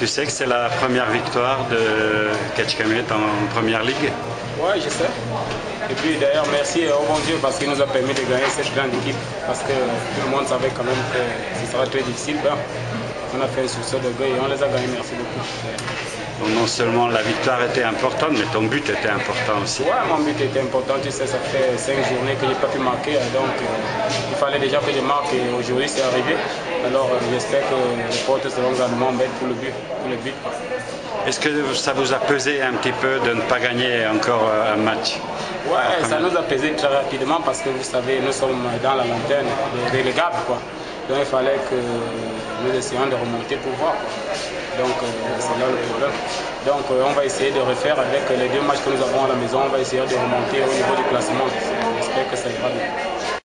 Tu sais que c'est la première victoire de Ketchkamet en première ligue? Ouais, je sais. Et puis d'ailleurs, merci au bon Dieu parce qu'il nous a permis de gagner cette grande équipe. Parce que tout le monde savait quand même que ce sera très difficile. Ben, on a fait un succès de gars et on les a gagnés. Merci beaucoup. Donc, non seulement la victoire était importante, mais ton but était important aussi. Ouais, mon but était important. Tu sais, ça fait 5 journées que je n'ai pas pu marquer. Donc, il fallait déjà que je marque et aujourd'hui, c'est arrivé. Alors, j'espère que les portes seront grandement bêtes pour le but. Est-ce que ça vous a pesé un petit peu de ne pas gagner encore un match? Ouais, ça nous a pesé très rapidement parce que vous savez, nous sommes dans la lanterne, les relégables, quoi. Donc il fallait que nous essayions de remonter pour voir, quoi. Donc c'est là le problème. Donc on va essayer de refaire avec les 2 matchs que nous avons à la maison, on va essayer de remonter au niveau du classement. J'espère que ça ira bien.